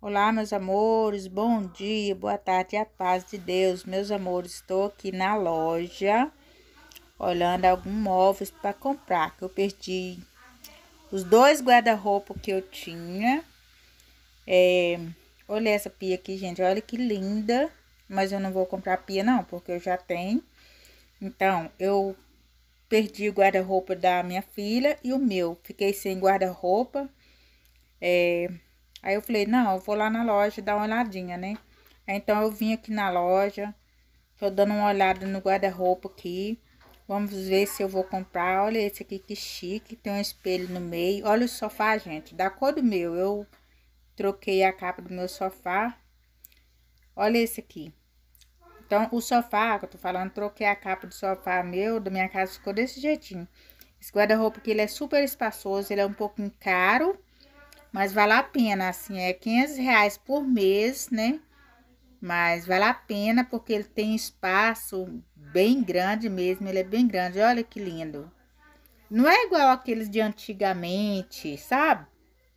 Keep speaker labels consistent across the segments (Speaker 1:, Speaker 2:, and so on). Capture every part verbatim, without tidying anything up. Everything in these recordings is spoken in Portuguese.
Speaker 1: Olá, meus amores, bom dia, boa tarde, a paz de Deus, meus amores. Estou aqui na loja olhando alguns móveis para comprar, que eu perdi os dois guarda-roupa que eu tinha. É, olha essa pia aqui, gente, olha que linda, mas eu não vou comprar pia não, porque eu já tenho. Então, eu perdi o guarda-roupa da minha filha e o meu, fiquei sem guarda-roupa. É, Aí eu falei, não, eu vou lá na loja dar uma olhadinha, né? Então eu vim aqui na loja, tô dando uma olhada no guarda-roupa aqui. Vamos ver se eu vou comprar. Olha esse aqui que chique, tem um espelho no meio. Olha o sofá, gente, da cor do meu. Eu troquei a capa do meu sofá. Olha esse aqui. Então o sofá, que eu tô falando, troquei a capa do sofá meu, da minha casa, ficou desse jeitinho. Esse guarda-roupa aqui, ele é super espaçoso, ele é um pouquinho caro. Mas vale a pena, assim, é quinhentos reais por mês, né? Mas vale a pena porque ele tem espaço bem grande mesmo, ele é bem grande, olha que lindo. Não é igual aqueles de antigamente, sabe?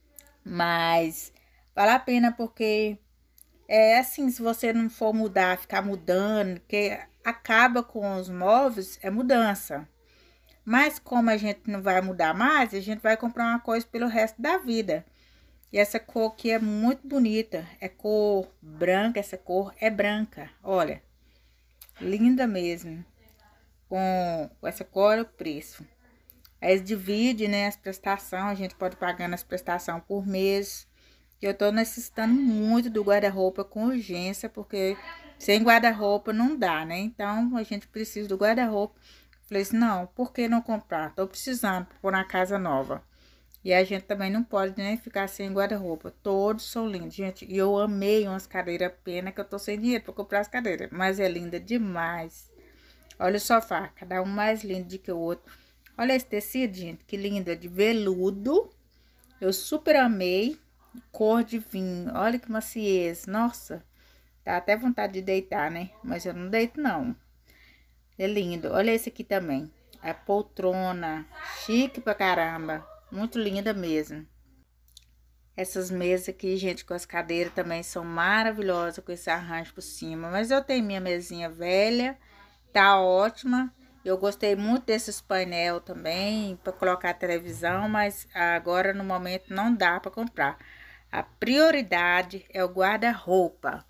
Speaker 1: Mas vale a pena porque é assim, se você não for mudar, ficar mudando, que acaba com os móveis, é mudança. Mas como a gente não vai mudar mais, a gente vai comprar uma coisa pelo resto da vida. E essa cor aqui é muito bonita, é cor branca, essa cor é branca, olha, linda mesmo. Com essa cor é o preço. Aí divide, né, as prestações, a gente pode pagar as prestações por mês. Eu tô necessitando muito do guarda-roupa com urgência, porque sem guarda-roupa não dá, né? Então a gente precisa do guarda-roupa. Falei assim, não, por que não comprar? Tô precisando pôr na casa nova. E a gente também não pode, né, ficar sem guarda-roupa. Todos são lindos, gente. E eu amei umas cadeiras, pena que eu tô sem dinheiro pra comprar as cadeiras. Mas é linda demais. Olha o sofá, cada um mais lindo do que o outro. Olha esse tecido, gente, que lindo. É de veludo. Eu super amei. Cor de vinho. Olha que maciez. Nossa, dá até vontade de deitar, né? Mas eu não deito, não. É lindo. Olha esse aqui também. É poltrona. Chique pra caramba. Muito linda mesmo. Essas mesas aqui, gente, com as cadeiras também são maravilhosas, com esse arranjo por cima. Mas eu tenho minha mesinha velha, tá ótima. Eu gostei muito desses painel também, para colocar a televisão, mas agora no momento não dá para comprar. A prioridade é o guarda-roupa.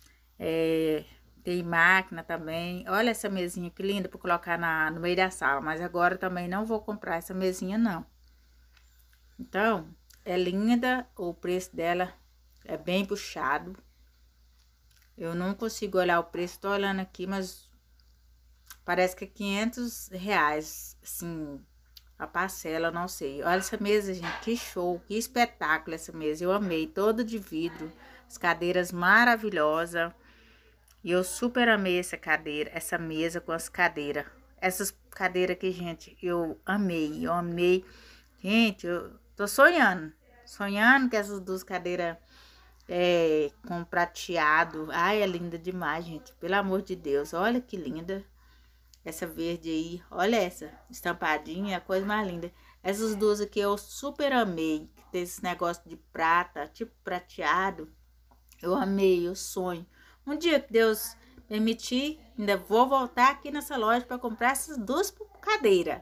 Speaker 1: É, tem máquina também. Olha essa mesinha que linda para colocar na, no meio da sala, mas agora também não vou comprar essa mesinha, não. Então, é linda, o preço dela é bem puxado. Eu não consigo olhar o preço, tô olhando aqui, mas parece que é quinhentos reais, assim, a parcela, não sei. Olha essa mesa, gente, que show, que espetáculo essa mesa, eu amei, toda de vidro, as cadeiras maravilhosas. E eu super amei essa cadeira, essa mesa com as cadeiras. Essas cadeiras aqui, gente, eu amei, eu amei. Gente, eu tô sonhando, sonhando que essas duas cadeiras é, com prateado. Ai, é linda demais, gente, pelo amor de Deus. Olha que linda essa verde aí. Olha essa estampadinha, a coisa mais linda. Essas duas aqui eu super amei, que tem esse negócio de prata, tipo prateado. Eu amei, eu sonho. Um dia que Deus permitir, ainda vou voltar aqui nessa loja para comprar essas duas cadeiras.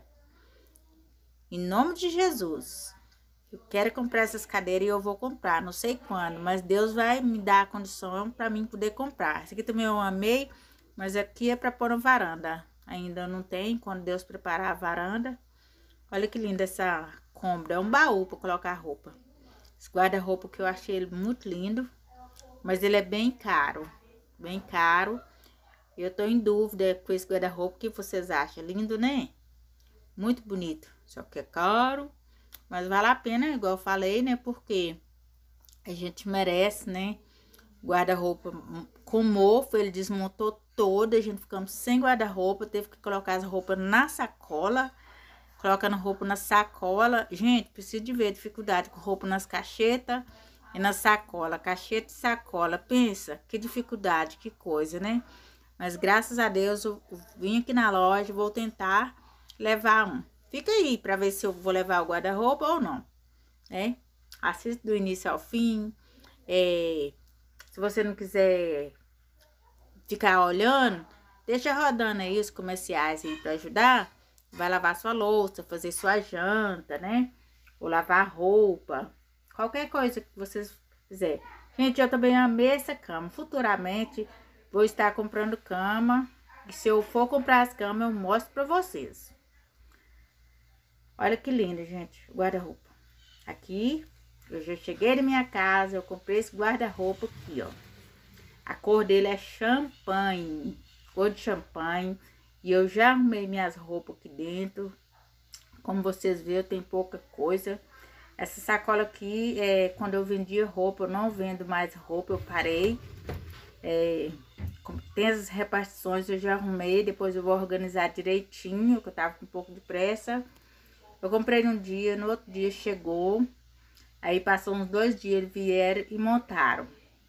Speaker 1: Em nome de Jesus. Eu quero comprar essas cadeiras e eu vou comprar, não sei quando, mas Deus vai me dar a condição para mim poder comprar. Esse aqui também eu amei, mas aqui é para pôr na varanda. Ainda não tem, quando Deus preparar a varanda. Olha que linda essa cômoda, é um baú para colocar roupa. Esse guarda-roupa que eu achei ele muito lindo, mas ele é bem caro, bem caro. Eu tô em dúvida com esse guarda-roupa, o que vocês acham? Lindo, né? Muito bonito, só que é caro, mas vale a pena, igual eu falei, né? Porque a gente merece, né? Guarda-roupa com mofo, ele desmontou todo, a gente ficamos sem guarda-roupa, teve que colocar as roupas na sacola, colocando roupa na sacola. Gente, preciso de ver a dificuldade com roupa nas cachetas e na sacola, cacheta e sacola. Pensa, que dificuldade, que coisa, né? Mas graças a Deus eu vim aqui na loja, vou tentar levar um. Fica aí para ver se eu vou levar o guarda-roupa ou não, né? Assista do início ao fim. É, se você não quiser ficar olhando, deixa rodando aí os comerciais aí pra ajudar. Vai lavar sua louça, fazer sua janta, né? Ou lavar roupa. Qualquer coisa que vocês fizerem. Gente, eu também amei essa cama. Futuramente vou estar comprando cama. E se eu for comprar as camas, eu mostro pra vocês. Olha que lindo, gente, o guarda-roupa. Aqui, eu já cheguei na minha casa, eu comprei esse guarda-roupa aqui, ó. A cor dele é champanhe, cor de champanhe. E eu já arrumei minhas roupas aqui dentro. Como vocês viram, tem pouca coisa. Essa sacola aqui, é, quando eu vendia roupa, eu não vendo mais roupa, eu parei. É, tem as repartições, eu já arrumei, depois eu vou organizar direitinho, que eu tava com um pouco de pressa. Eu comprei num dia, no outro dia chegou. Aí passou uns dois dias, eles vieram e montaram.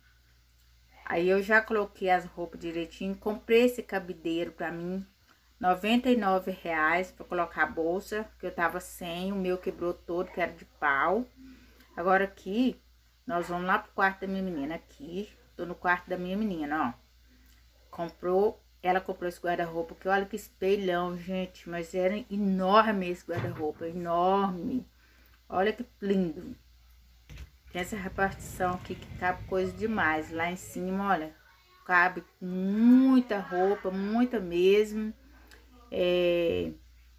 Speaker 1: Aí eu já coloquei as roupas direitinho, comprei esse cabideiro pra mim, noventa e nove reais pra colocar a bolsa, que eu tava sem, o meu quebrou todo, que era de pau. Agora aqui, nós vamos lá pro quarto da minha menina, aqui, tô no quarto da minha menina, ó. Comprou, ela comprou esse guarda-roupa, que olha que espelhão, gente, mas era enorme esse guarda-roupa, enorme. Olha que lindo. Tem essa repartição aqui que cabe coisa demais. Lá em cima, olha, cabe muita roupa, muita mesmo. É...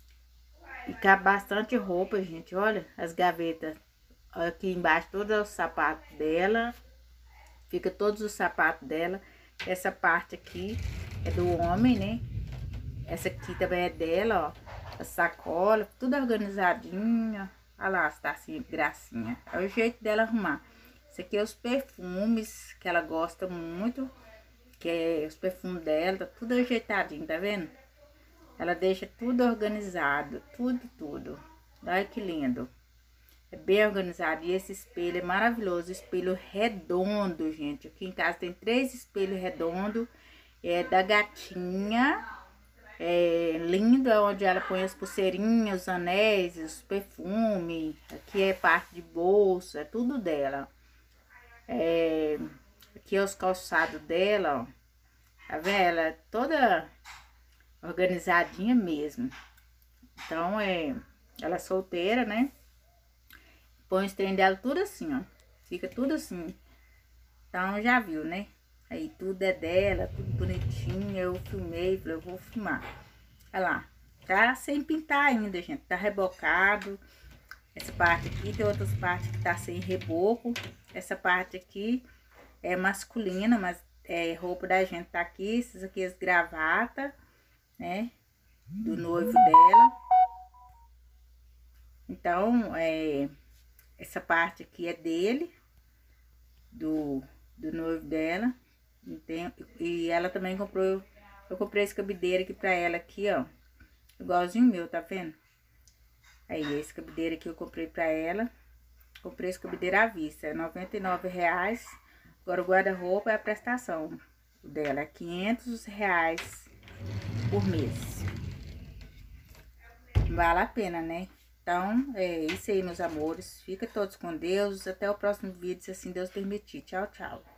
Speaker 1: E cabe bastante roupa, gente. Olha as gavetas. Aqui embaixo, todos os sapatos dela. Fica todos os sapatos dela. Essa parte aqui é do homem, né? Essa aqui também é dela, ó. A sacola, tudo organizadinha. Olha lá, está assim, gracinha. É o jeito dela arrumar. Esse aqui é os perfumes que ela gosta muito. Que é os perfumes dela, tá tudo ajeitadinho, tá vendo? Ela deixa tudo organizado, tudo, tudo. Olha que lindo. É bem organizado. E esse espelho é maravilhoso. Espelho redondo, gente. Aqui em casa tem três espelhos redondos. É da gatinha. É lindo, é onde ela põe as pulseirinhas, os anéis, os perfumes. Aqui é parte de bolsa, é tudo dela. É, aqui é os calçados dela, ó. Tá vendo? Ela é toda organizadinha mesmo. Então, é, ela é solteira, né? Põe os trem dela tudo assim, ó. Fica tudo assim. Então, já viu, né? Aí tudo é dela, tudo bonitinho. Eu filmei, falei, eu vou filmar. Olha lá. Tá sem pintar ainda, gente. Tá rebocado. Essa parte aqui, tem outras partes que tá sem reboco. Essa parte aqui é masculina, mas é roupa da gente tá aqui. Essas aqui as gravatas, né? Do noivo dela. Então, é... essa parte aqui é dele. Do, do noivo dela. E ela também comprou, eu comprei esse cabideiro aqui pra ela aqui, ó. Igualzinho o meu, tá vendo? Aí, esse cabideiro aqui eu comprei pra ela. Comprei esse cabideiro à vista, é noventa e nove reais. Agora o guarda-roupa é a prestação dela, é quinhentos reais por mês. Vale a pena, né? Então, é isso aí, meus amores. Fica todos com Deus. Até o próximo vídeo, se assim Deus permitir. Tchau, tchau.